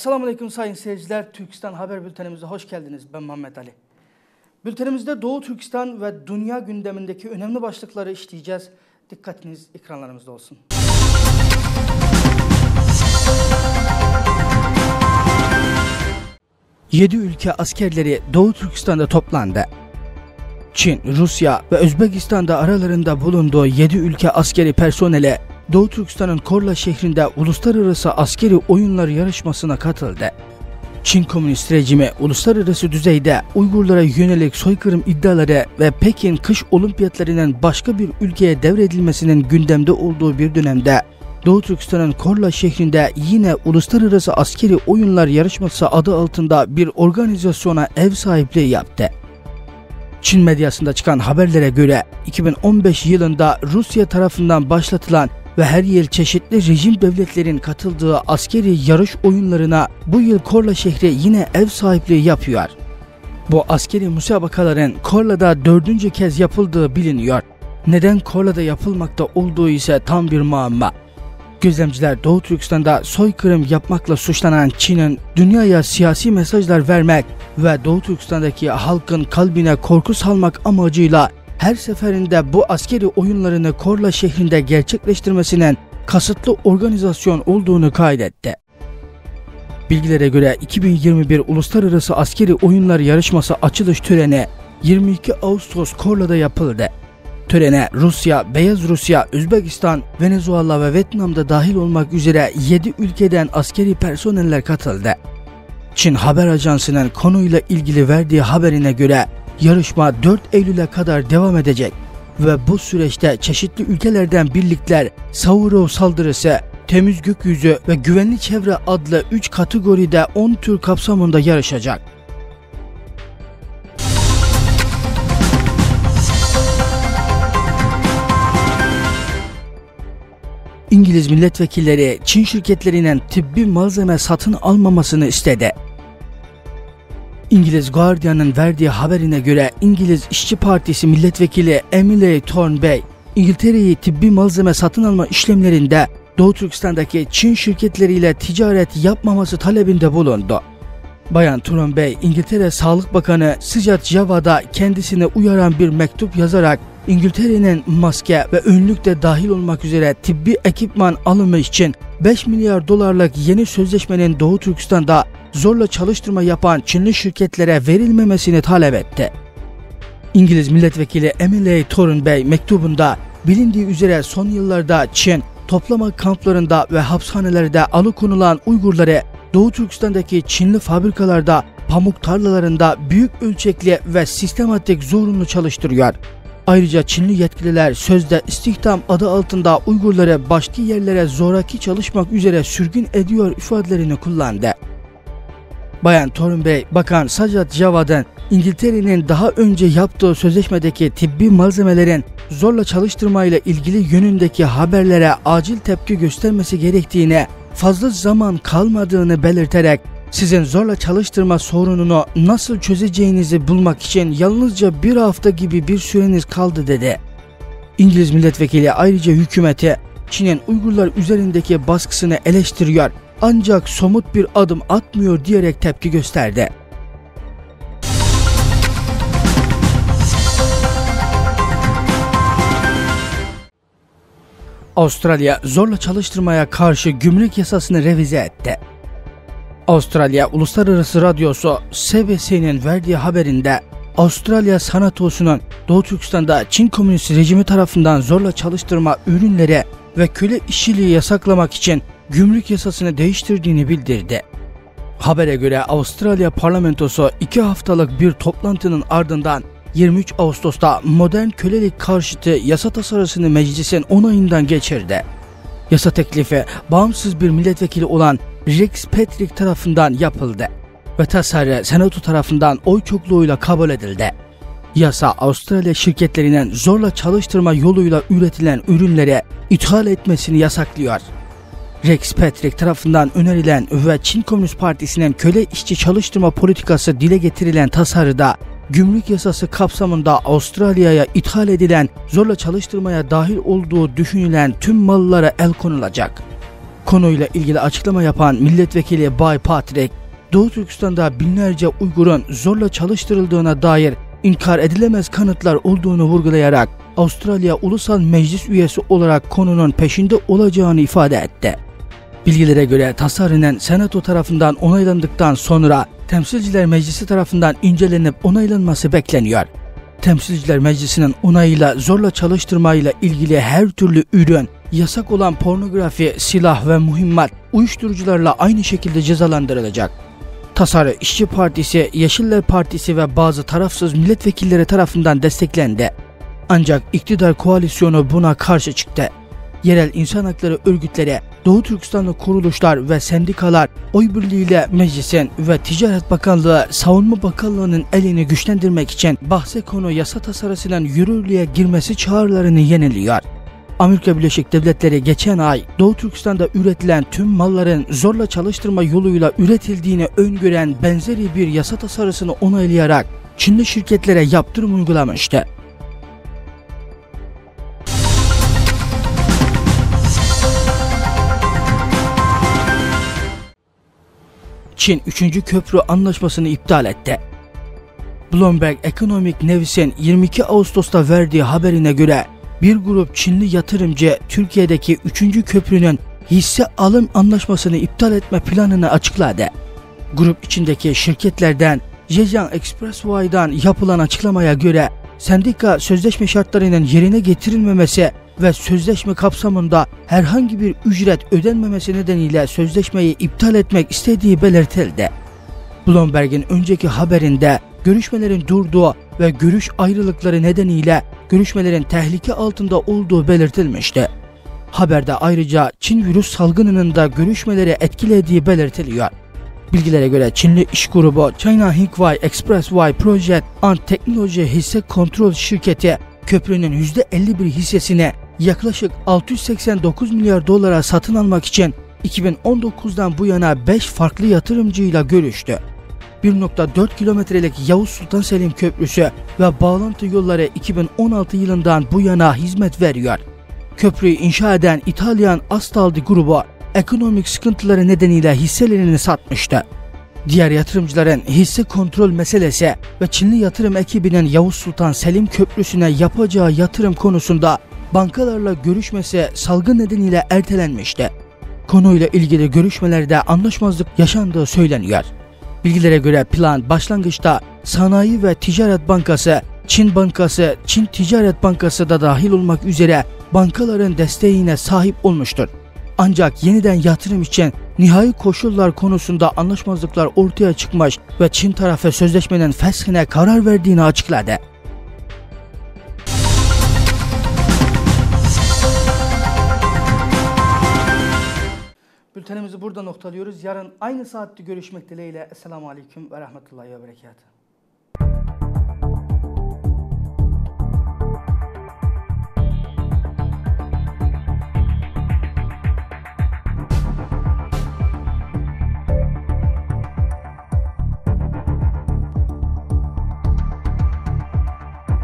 Assalamualaikum sayın seyirciler. Türkistan Haber Bültenimize hoş geldiniz. Ben Muhammed Ali. Bültenimizde Doğu Türkistan ve dünya gündemindeki önemli başlıkları işleyeceğiz. Dikkatiniz ekranlarımızda olsun. Yedi ülke askerleri Doğu Türkistan'da toplandı. Çin, Rusya ve Özbekistan'da aralarında bulunduğu 7 ülke askeri personeli Doğu Türkistan'ın Korla şehrinde uluslararası askeri oyunlar yarışmasına katıldı. Çin Komünist rejimi uluslararası düzeyde Uygurlara yönelik soykırım iddiaları ve Pekin kış olimpiyatlarının başka bir ülkeye devredilmesinin gündemde olduğu bir dönemde Doğu Türkistan'ın Korla şehrinde yine uluslararası askeri oyunlar yarışması adı altında bir organizasyona ev sahipliği yaptı. Çin medyasında çıkan haberlere göre 2015 yılında Rusya tarafından başlatılan ve her yıl çeşitli rejim devletlerin katıldığı askeri yarış oyunlarına bu yıl Korla şehri yine ev sahipliği yapıyor. Bu askeri müsabakaların Korla'da 4. kez yapıldığı biliniyor. Neden Korla'da yapılmakta olduğu ise tam bir muamma. Gözlemciler Doğu Türkistan'da soykırım yapmakla suçlanan Çin'in dünyaya siyasi mesajlar vermek ve Doğu Türkistan'daki halkın kalbine korku salmak amacıyla her seferinde bu askeri oyunlarını Korla şehrinde gerçekleştirmesinin kasıtlı organizasyon olduğunu kaydetti. Bilgilere göre 2021 Uluslararası Askeri Oyunlar Yarışması açılış töreni 22 Ağustos Korla'da yapıldı. Törene Rusya, Beyaz Rusya, Özbekistan, Venezuela ve Vietnam'da dahil olmak üzere 7 ülkeden askeri personeller katıldı. Çin Haber Ajansı'nın konuyla ilgili verdiği haberine göre yarışma 4 Eylül'e kadar devam edecek ve bu süreçte çeşitli ülkelerden birlikler Saurov saldırısı, temiz gökyüzü ve güvenli çevre adlı 3 kategoride 10 tür kapsamında yarışacak. İngiliz milletvekilleri Çin şirketlerinin tıbbi malzeme satın almamasını istedi. İngiliz Guardian'ın verdiği haberine göre İngiliz İşçi Partisi milletvekili Emily Thornbey, İngiltere'yi tıbbi malzeme satın alma işlemlerinde Doğu Türkistan'daki Çin şirketleriyle ticaret yapmaması talebinde bulundu. Bayan Thornbey, İngiltere Sağlık Bakanı Sajid Javad'a kendisine uyaran bir mektup yazarak İngiltere'nin maske ve önlük de dahil olmak üzere tıbbi ekipman alımı için 5 milyar dolarlık yeni sözleşmenin Doğu Türkistan'da zorla çalıştırma yapan Çinli şirketlere verilmemesini talep etti. İngiliz milletvekili Emily Thornbey mektubunda bilindiği üzere son yıllarda Çin toplama kamplarında ve hapishanelerde alıkonulan Uygurları Doğu Türkistan'daki Çinli fabrikalarda, pamuk tarlalarında büyük ölçekli ve sistematik zorunlu çalıştırıyor. Ayrıca Çinli yetkililer sözde istihdam adı altında Uygurları başka yerlere zoraki çalışmak üzere sürgün ediyor ifadelerini kullandı. Bayan Thornbey, Bakan Sajid Javad'ın İngiltere'nin daha önce yaptığı sözleşmedeki tıbbi malzemelerin zorla çalıştırmayla ilgili yönündeki haberlere acil tepki göstermesi gerektiğine, fazla zaman kalmadığını belirterek sizin zorla çalıştırma sorununu nasıl çözeceğinizi bulmak için yalnızca bir hafta gibi bir süreniz kaldı dedi. İngiliz milletvekili ayrıca hükümeti Çin'in Uygurlar üzerindeki baskısını eleştiriyor ancak somut bir adım atmıyor diyerek tepki gösterdi. Avustralya zorla çalıştırmaya karşı gümrük yasasını revize etti. Avustralya Uluslararası Radyosu CBC'nin verdiği haberinde Avustralya Senatosu'nun Doğu Türkistan'da Çin Komünist rejimi tarafından zorla çalıştırma ürünleri ve köle işçiliği yasaklamak için gümrük yasasını değiştirdiğini bildirdi. Habere göre Avustralya Parlamentosu 2 haftalık bir toplantının ardından 23 Ağustos'ta modern kölelik karşıtı yasa tasarısını meclisin onayından geçirdi. Yasa teklifi bağımsız bir milletvekili olan Rex Patrick tarafından yapıldı ve tasarı Senato tarafından oy çokluğuyla kabul edildi. Yasa Avustralya şirketlerinin zorla çalıştırma yoluyla üretilen ürünleri ithal etmesini yasaklıyor. Rex Patrick tarafından önerilen ve Çin Komünist Partisi'nin köle işçi çalıştırma politikası dile getirilen tasarıda gümrük yasası kapsamında Avustralya'ya ithal edilen zorla çalıştırmaya dahil olduğu düşünülen tüm mallara el konulacak. Konuyla ilgili açıklama yapan milletvekili Bay Patrick, Doğu Türkistan'da binlerce Uygur'un zorla çalıştırıldığına dair inkar edilemez kanıtlar olduğunu vurgulayarak Avustralya Ulusal Meclis üyesi olarak konunun peşinde olacağını ifade etti. Bilgilere göre tasarının Senato tarafından onaylandıktan sonra Temsilciler Meclisi tarafından incelenip onaylanması bekleniyor. Temsilciler Meclisi'nin onayıyla zorla çalıştırmayla ilgili her türlü ürün, yasak olan pornografi, silah ve mühimmat uyuşturucularla aynı şekilde cezalandırılacak. Tasarı İşçi Partisi, Yeşiller Partisi ve bazı tarafsız milletvekilleri tarafından desteklendi. Ancak iktidar koalisyonu buna karşı çıktı. Yerel insan hakları örgütleri, Doğu Türkistanlı kuruluşlar ve sendikalar oy birliğiyle meclisin ve Ticaret Bakanlığı, Savunma Bakanlığı'nın elini güçlendirmek için bahse konu yasa tasarısının yürürlüğe girmesi çağrılarını yeniliyor. Amerika Birleşik Devletleri geçen ay Doğu Türkistan'da üretilen tüm malların zorla çalıştırma yoluyla üretildiğini öngören benzeri bir yasa tasarısını onaylayarak Çinli şirketlere yaptırım uygulamıştı. Çin 3. köprü anlaşmasını iptal etti. Bloomberg Economic News'in 22 Ağustos'ta verdiği haberine göre bir grup Çinli yatırımcı Türkiye'deki 3. köprünün hisse alım anlaşmasını iptal etme planını açıkladı. Grup içindeki şirketlerden Zhejiang Expressway'dan yapılan açıklamaya göre sendika sözleşme şartlarının yerine getirilmemesi ve sözleşme kapsamında herhangi bir ücret ödenmemesi nedeniyle sözleşmeyi iptal etmek istediği belirtildi. Bloomberg'in önceki haberinde görüşmelerin durduğu ve görüş ayrılıkları nedeniyle görüşmelerin tehlike altında olduğu belirtilmişti. Haberde ayrıca Çin virüs salgınının da görüşmeleri etkilediği belirtiliyor. Bilgilere göre Çinli iş grubu China Hingway Expressway Project and Technology hisse kontrol şirketi köprünün %51 hissesini yaklaşık 689 milyar dolara satın almak için 2019'dan bu yana 5 farklı yatırımcıyla görüştü. 1.4 kilometrelik Yavuz Sultan Selim Köprüsü ve bağlantı yolları 2016 yılından bu yana hizmet veriyor. Köprüyü inşa eden İtalyan Astaldi grubu ekonomik sıkıntıları nedeniyle hisselerini satmıştı. Diğer yatırımcıların hisse kontrol meselesi ve Çinli yatırım ekibinin Yavuz Sultan Selim Köprüsü'ne yapacağı yatırım konusunda bankalarla görüşmesi salgın nedeniyle ertelenmişti. Konuyla ilgili görüşmelerde anlaşmazlık yaşandığı söyleniyor. Bilgilere göre plan başlangıçta Sanayi ve Ticaret Bankası, Çin Bankası, Çin Ticaret Bankası da dahil olmak üzere bankaların desteğine sahip olmuştur. Ancak yeniden yatırım için nihai koşullar konusunda anlaşmazlıklar ortaya çıkmış ve Çin tarafı sözleşmenin feshine karar verdiğini açıkladı. Bültenimizi burada noktalıyoruz. Yarın aynı saatte görüşmek dileğiyle. Esselamu Aleyküm ve Rahmetullahi ve Berekatuhu.